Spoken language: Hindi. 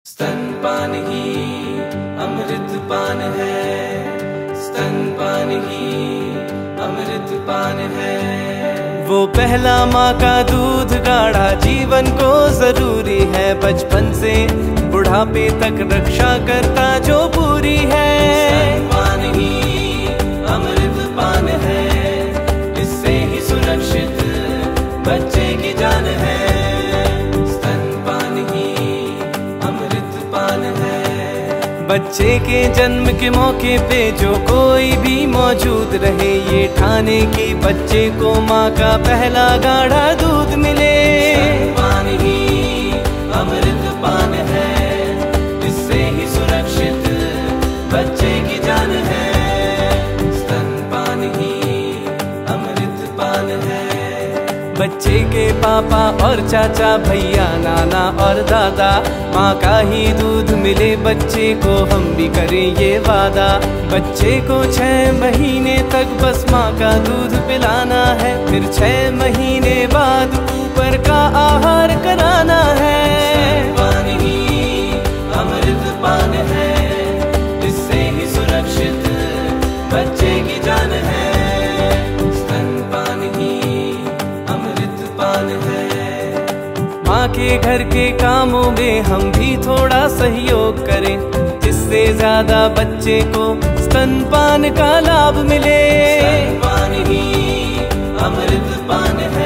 स्तनपान ही अमृत पान है, स्तनपान ही अमृत पान है। वो पहला माँ का दूध गाढ़ा जीवन को जरूरी है, बचपन से बुढ़ापे तक रक्षा करता जो पूरी है। स्तनपान ही अमृत पान है, इससे ही सुरक्षित बच्चे की जान है। बच्चे के जन्म के मौके पे जो कोई भी मौजूद रहे, ये ठाने की बच्चे को माँ का पहला गाढ़ा दूध मिले। स्तनपान ही अमृत पान है, इससे ही सुरक्षित बच्चे की जान है। स्तनपान ही अमृत पान है। बच्चे के पापा और चाचा, भैया, नाना और दादा, माँ का ही दूध मिले बच्चे को, हम भी करें ये वादा। बच्चे को 6 महीने तक बस माँ का दूध पिलाना है, फिर 6 महीने बाद ऊपर का आहार कराना है। स्तनपान ही अमृत पान है, इससे ही सुरक्षित बच्चे की जान है। माँ के घर के कामों में हम भी थोड़ा सहयोग करें, जिससे ज्यादा बच्चे को स्तनपान का लाभ मिले। स्तनपान ही अमृत पान है।